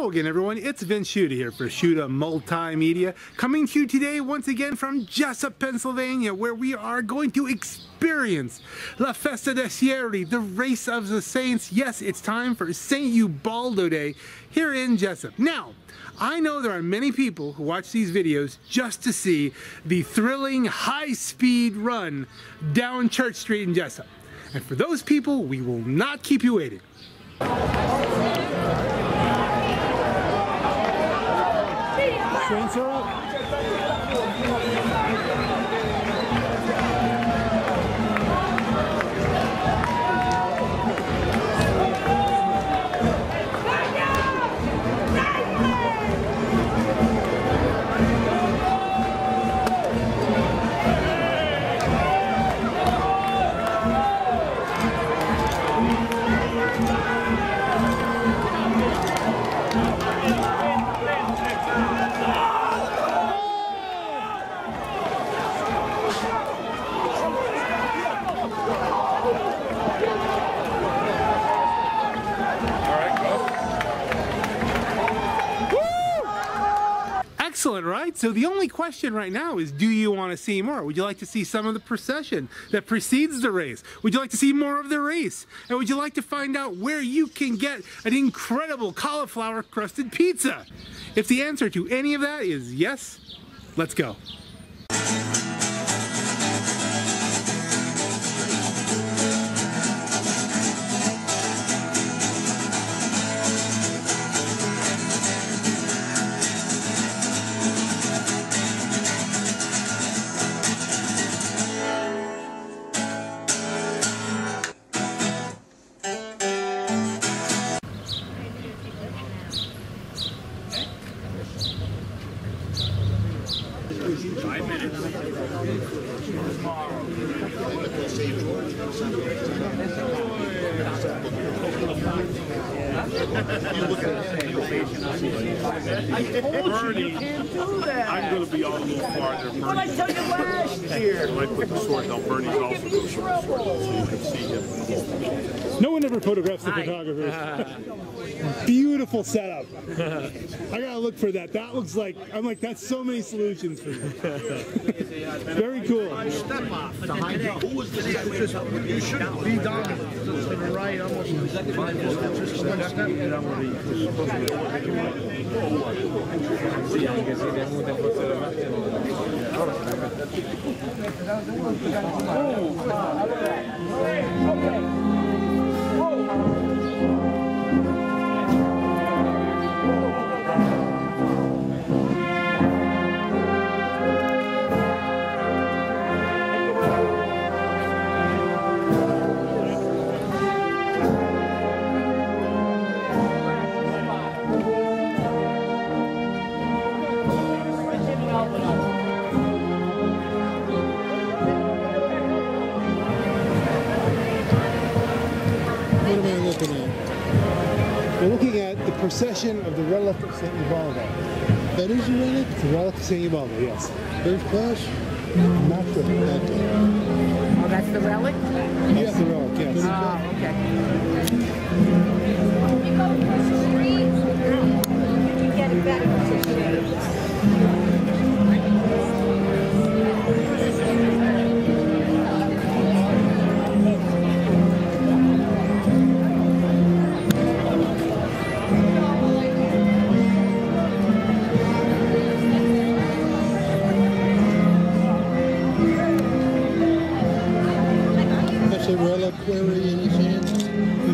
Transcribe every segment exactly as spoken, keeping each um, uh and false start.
Hello again, everyone. It's Vince Shuta here for Shuta Multimedia, coming to you today once again from Jessup, Pennsylvania, where we are going to experience La Festa Dei Ceri, the race of the saints. Yes, it's time for St Ubaldo Day here in Jessup. Now, I know there are many people who watch these videos just to see the thrilling high-speed run down Church Street in Jessup. And for those people, we will not keep you waiting. Trains are up. Excellent, right? So the only question right now is, do you want to see more? Would you like to see some of the procession that precedes the race? Would you like to see more of the race? And would you like to find out where you can get an incredible cauliflower crusted pizza? If the answer to any of that is yes, let's go. Five minutes. Bernie, I'm going to be all a little farther. What I tell you last year? When I put the sword down, Bernie's also going to show the sword, so you can see him. No one ever photographs the photographers. Beautiful setup. I gotta look for that. That looks like, I'm like, that's so many solutions for you. Very cool. Step off. Who was the step? You shouldn't be dominant. It's to the right, almost. Just one step. What am I looking at? We're looking at the procession of the relic of St Ubaldo. That is a relic? The relic of St Ubaldo, yes. First class? I'm not sure. Oh, that's the relic? Yes, the relic, yes. Oh, okay. You go across the street, you get a better position. That's a reliquary in his hand?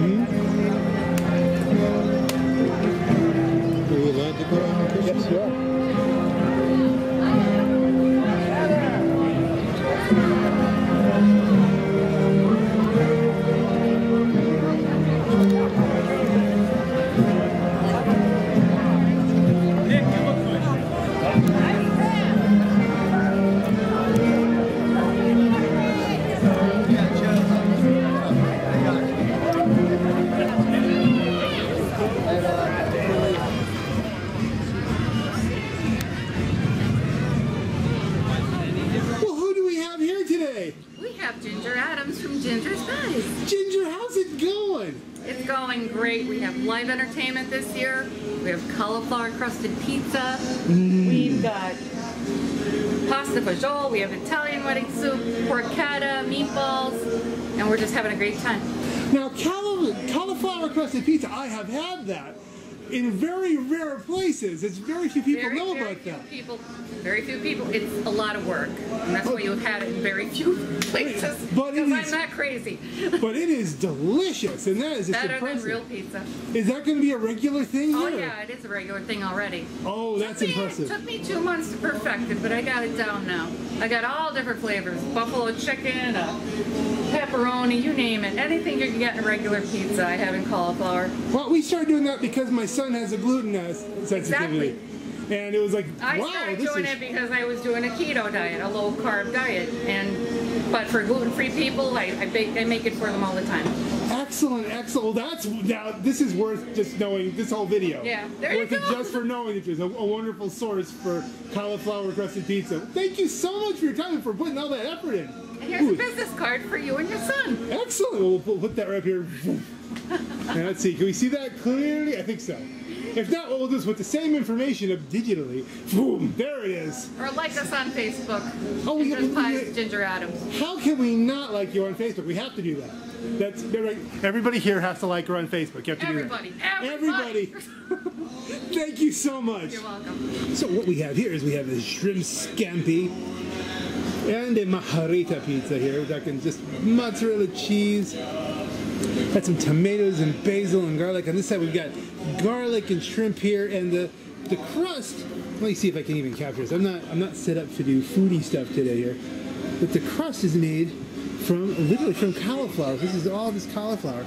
going great. We have live entertainment this year. We have cauliflower crusted pizza. Mm. We've got pasta fagioli. We have Italian wedding soup, porchetta, meatballs, and we're just having a great time. Now, cauli- cauliflower crusted pizza, I have had that in very rare places. It's very few people Very, know very about few that. people. Very few people. It's a lot of work, and that's why you've had it in very few places. But it Because is- I'm not crazy. But it is delicious, and that is just Better impressive. than real pizza. Is that going to be a regular thing Oh here? yeah, it is a regular thing already. Oh, that's took me, impressive. Took me two months to perfect it, but I got it down now. I got all different flavors: buffalo chicken, uh, pepperoni, you name it. Anything you can get in a regular pizza, I have in cauliflower. Well, we started doing that because my son has a gluten uh, sensitivity. Exactly. And it was like, I wow, started this doing is... it because I was doing a keto diet, a low carb diet, and but for gluten-free people, I, I, bake, I make it for them all the time. Excellent, excellent. Well, that's, now, this is worth just knowing this whole video. Yeah, there you worth it go. just for knowing that there's a, a wonderful source for cauliflower crusted pizza. Thank you so much for your time and for putting all that effort in. And here's Ooh, a business card for you and your son. excellent. We'll, we'll put that right up here. Now, let's see. Can we see that clearly? I think so. If not, what we'll do is put the same information up digitally. Boom! There it is. Or like us on Facebook. Oh, we Ginger's have- Pies, Ginger Adams. How can we not like you on Facebook? We have to do that. That's right. Everybody here has to like her on Facebook. You have to Everybody, do that. everybody. Thank you so much. You're welcome. So what we have here is we have a shrimp scampi and a margherita pizza here. We're talking just mozzarella cheese. Got some tomatoes and basil and garlic. On this side we've got garlic and shrimp here, and the the crust. Let me see if I can even capture this. I'm not I'm not set up to do foodie stuff today here, but the crust is made from literally from cauliflower. This is all this cauliflower.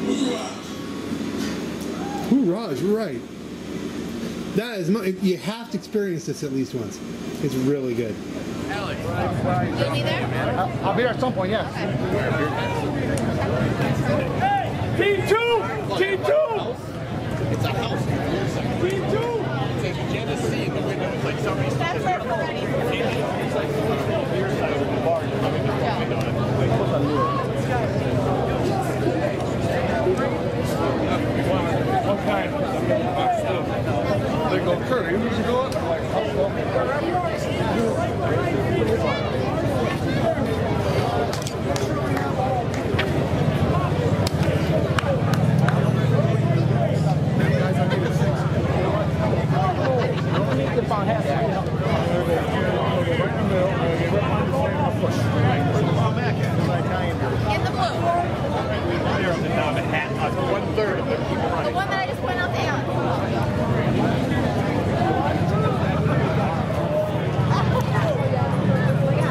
Hoorah is right. That is, you have to experience this at least once. It's really good. You'll be there? I'll be there at some point, yes. Team two! Team two! It's a house. Team two! Genesee in the window. It's like somebody's That's where we're ready. Okay. They go, Kurt, you need to go up? In the blue. One third of it. The one that I just went out the alley.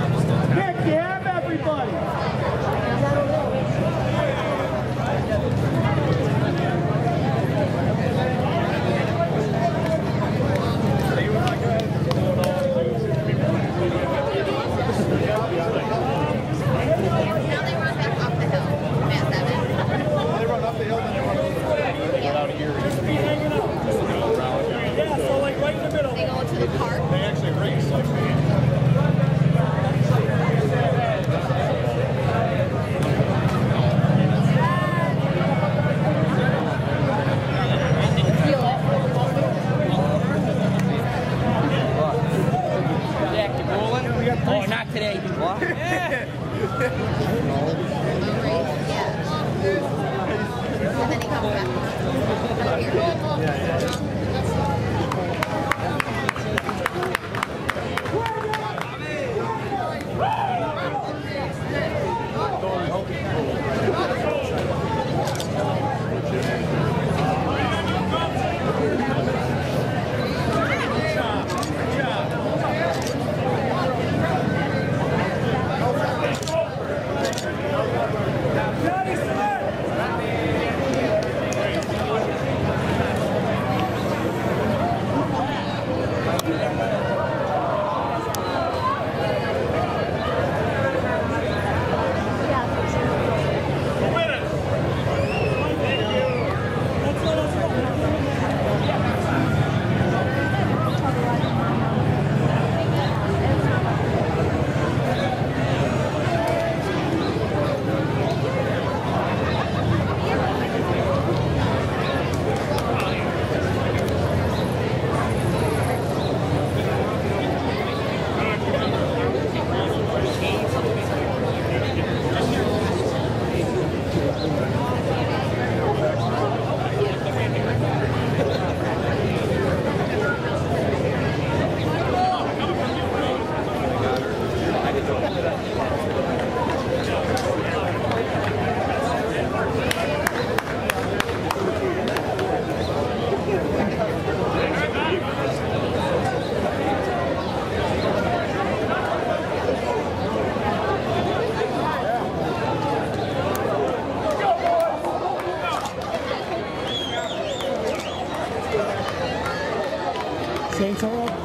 Saints are up.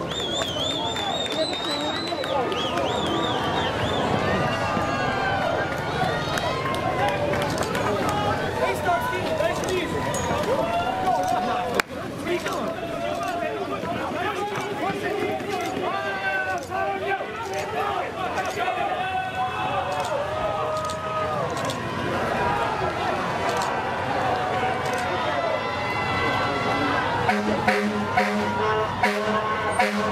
Thank you.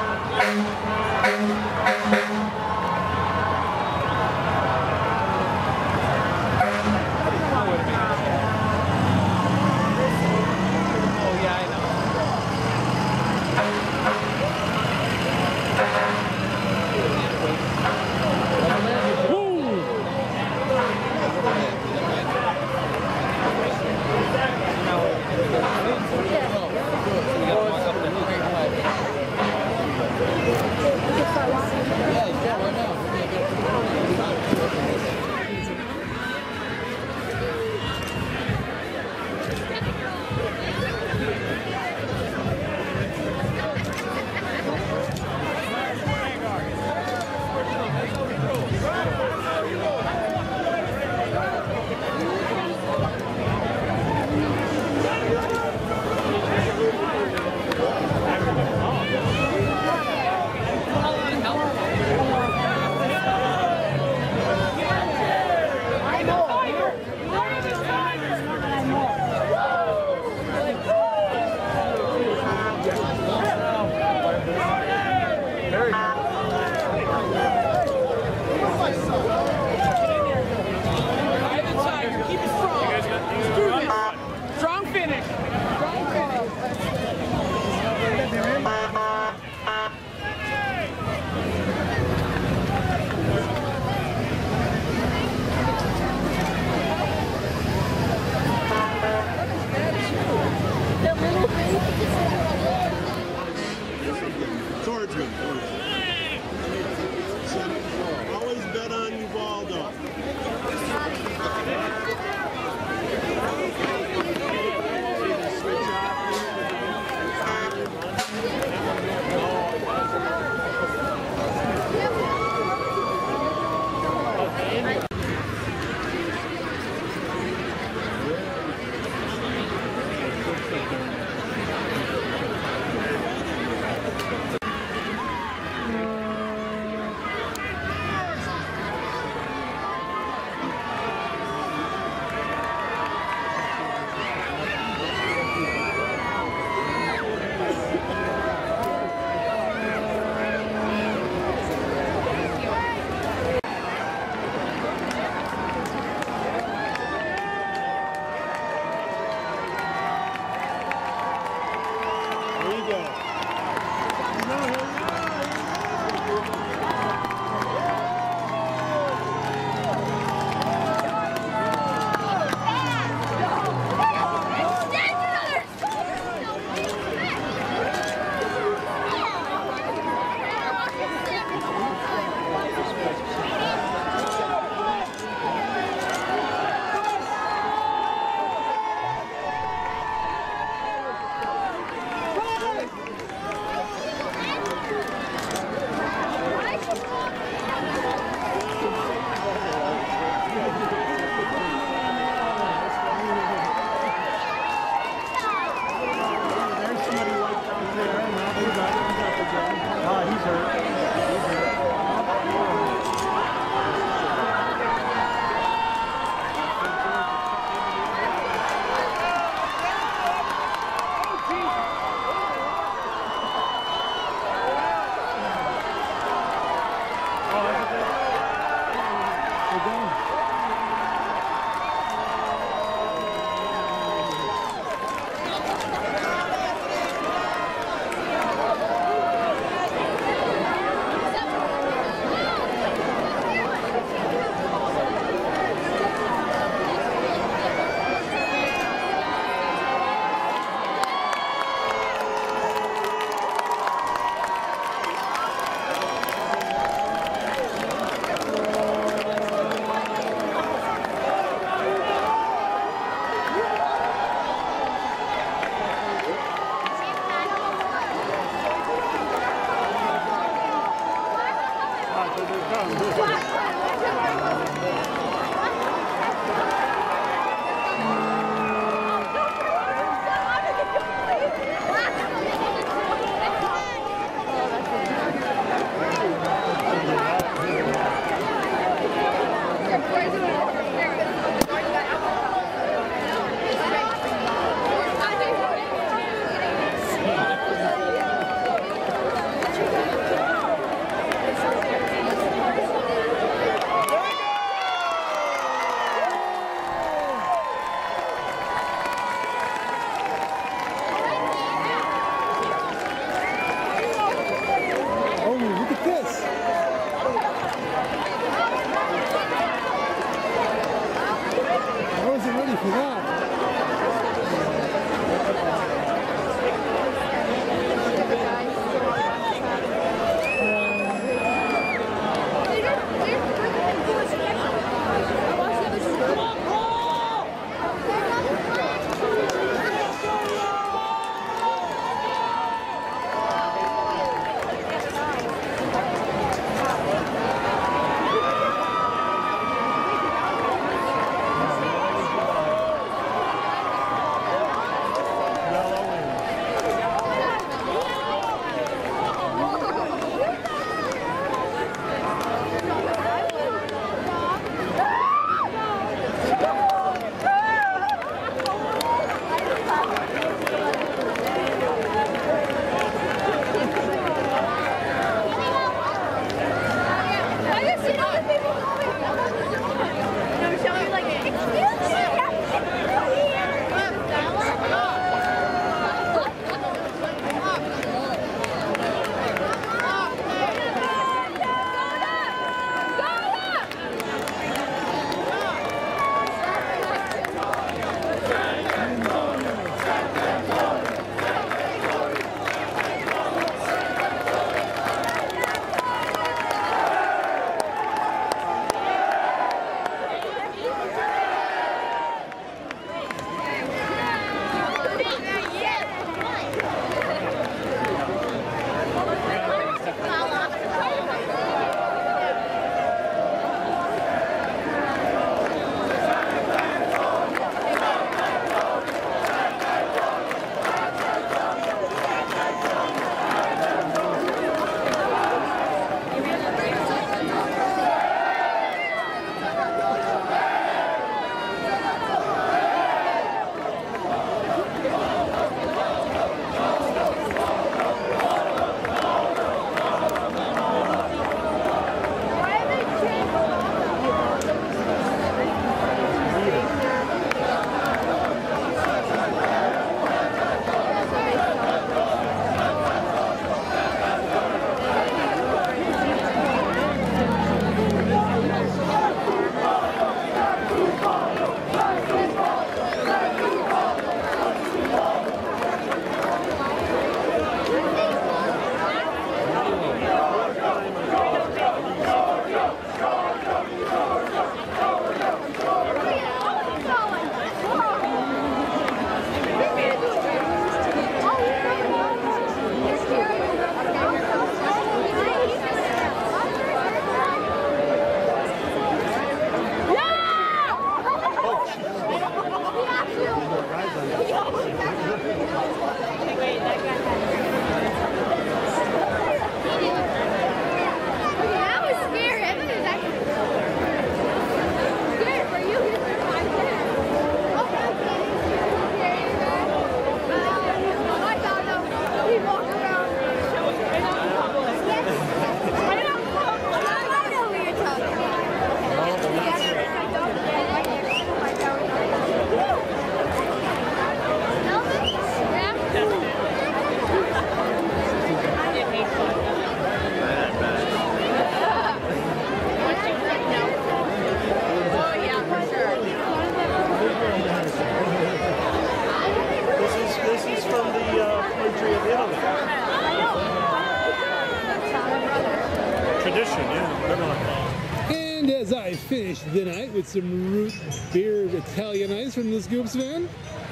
tradition, yeah. Good one. And as I finish the night with some root beer Italian ice from this Goops van.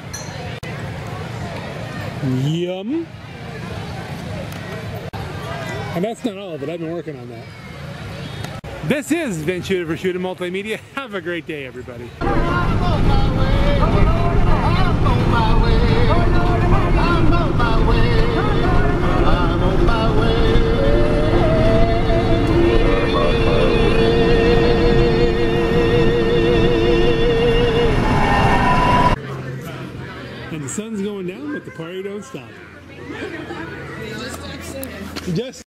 Yum. And that's not all of it. I've been working on that. This is Vince Shuta for Shuta Multimedia. Have a great day, everybody. I'm on my way. I'm on my way. I'm on my way. I'm on my way. And the sun's going down, but the party don't stop. Just